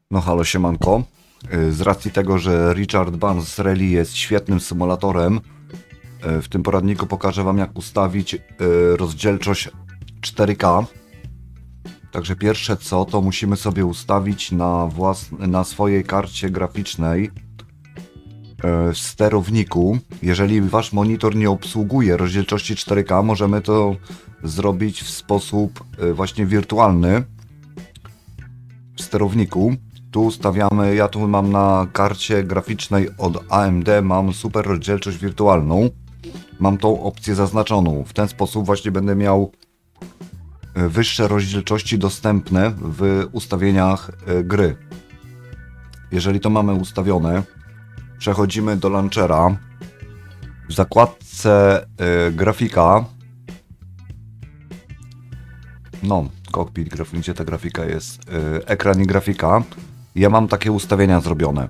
No halo siemanko, z racji tego, że Richard Barnes Rally jest świetnym symulatorem, w tym poradniku pokażę wam jak ustawić rozdzielczość 4K. Także pierwsze co, to musimy sobie ustawić na swojej karcie graficznej w sterowniku. Jeżeli wasz monitor nie obsługuje rozdzielczości 4K, możemy to zrobić w sposób właśnie wirtualny w sterowniku. Tu ustawiamy, ja tu mam na karcie graficznej od AMD, mam super rozdzielczość wirtualną. Mam tą opcję zaznaczoną. W ten sposób właśnie będę miał wyższe rozdzielczości dostępne w ustawieniach gry. Jeżeli to mamy ustawione, przechodzimy do launchera. W zakładce grafika, cockpit, gdzie ta grafika jest, ekran i grafika, ja mam takie ustawienia zrobione.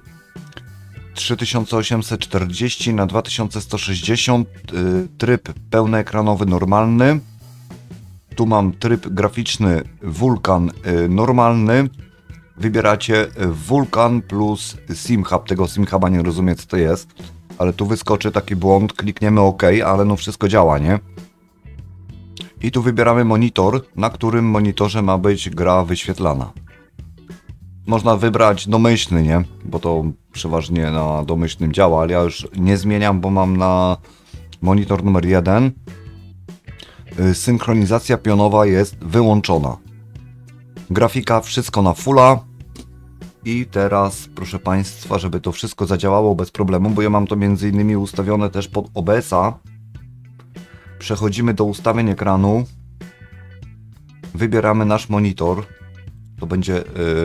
3840 na 2160, tryb pełnoekranowy normalny. Tu mam tryb graficzny Vulkan normalny. Wybieracie Vulkan plus SimHub. Tego SimHuba nie rozumiem co to jest, ale tu wyskoczy taki błąd, klikniemy OK, ale no wszystko działa, nie? I tu wybieramy monitor, na którym monitorze ma być gra wyświetlana. Można wybrać domyślny, nie? Bo to przeważnie na domyślnym działa, ale ja już nie zmieniam, bo mam na monitor numer 1. Synchronizacja pionowa jest wyłączona. Grafika, wszystko na fulla. I teraz, proszę Państwa, żeby to wszystko zadziałało bez problemu, bo ja mam to między innymi ustawione też pod OBS-a. Przechodzimy do ustawień ekranu. Wybieramy nasz monitor. To będzie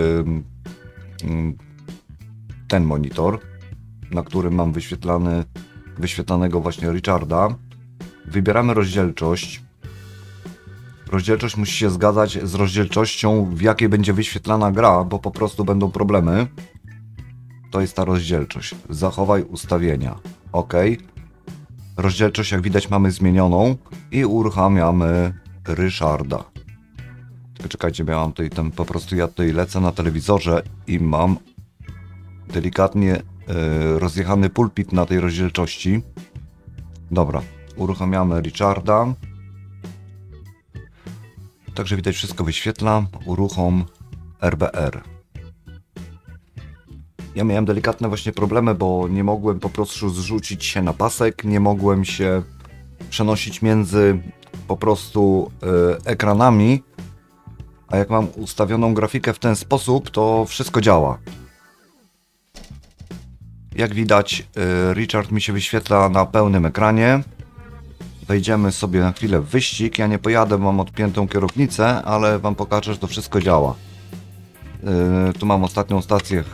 ten monitor, na którym mam wyświetlanego właśnie Richarda. Wybieramy rozdzielczość. Rozdzielczość musi się zgadzać z rozdzielczością, w jakiej będzie wyświetlana gra, bo po prostu będą problemy. To jest ta rozdzielczość. Zachowaj ustawienia. OK. Rozdzielczość, jak widać, mamy zmienioną i uruchamiamy Richarda. Czekajcie, bo ja mam tutaj po prostu ja tutaj lecę na telewizorze i mam delikatnie rozjechany pulpit na tej rozdzielczości. Dobra, uruchamiamy Richarda. Także widać, wszystko wyświetla. Uruchom RBR. Ja miałem delikatne właśnie problemy, bo nie mogłem po prostu zrzucić się na pasek, nie mogłem się przenosić między po prostu ekranami, a jak mam ustawioną grafikę w ten sposób, to wszystko działa. Jak widać, Richard mi się wyświetla na pełnym ekranie. Wejdziemy sobie na chwilę w wyścig. Ja nie pojadę, mam odpiętą kierownicę, ale wam pokażę, że to wszystko działa. Tu mam ostatnią stację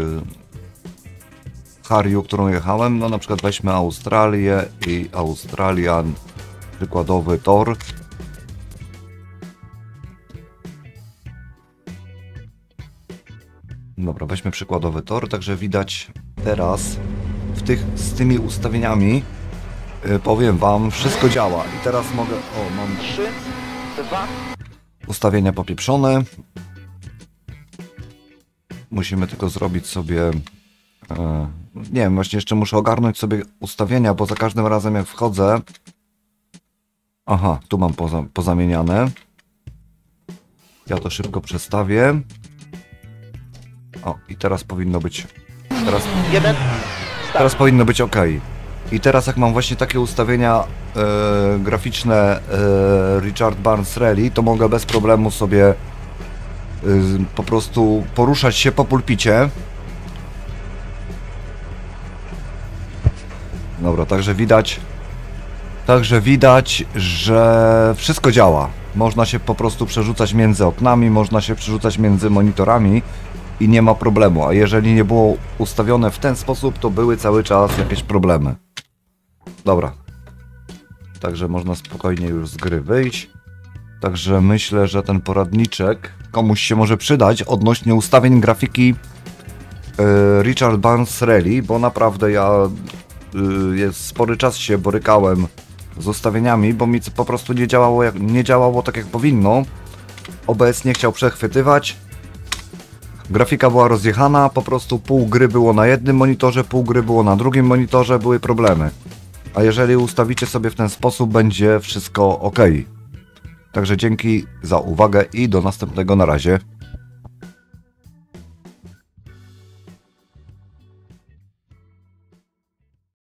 Harju, którą jechałem. No na przykład weźmy Australię i Australia, przykładowy tor. Dobra, weźmy przykładowy tor, także widać teraz z tymi ustawieniami, powiem wam, wszystko działa. I teraz mogę, mam 3, 2 ustawienia popieprzone. Musimy tylko zrobić sobie, nie wiem, właśnie jeszcze muszę ogarnąć sobie ustawienia, bo za każdym razem jak wchodzę, aha, tu mam pozamieniane. Ja to szybko przestawię. O, i teraz powinno być, teraz powinno być OK. I teraz jak mam właśnie takie ustawienia graficzne Richard Barnes Rally, to mogę bez problemu sobie po prostu poruszać się po pulpicie. Dobra, także widać, że wszystko działa. Można się po prostu przerzucać między oknami, można się przerzucać między monitorami i nie ma problemu. A jeżeli nie było ustawione w ten sposób, to były cały czas jakieś problemy. Dobra. Także można spokojnie już z gry wyjść. Także myślę, że ten poradniczek komuś się może przydać odnośnie ustawień grafiki Richard Barnes Rally, bo naprawdę ja spory czas się borykałem z ustawieniami, bo mi po prostu nie działało tak jak powinno. OBS nie chciał przechwytywać. Grafika była rozjechana, po prostu pół gry było na jednym monitorze, pół gry było na drugim monitorze, były problemy. A jeżeli ustawicie sobie w ten sposób, będzie wszystko ok. Także dzięki za uwagę i do następnego, na razie.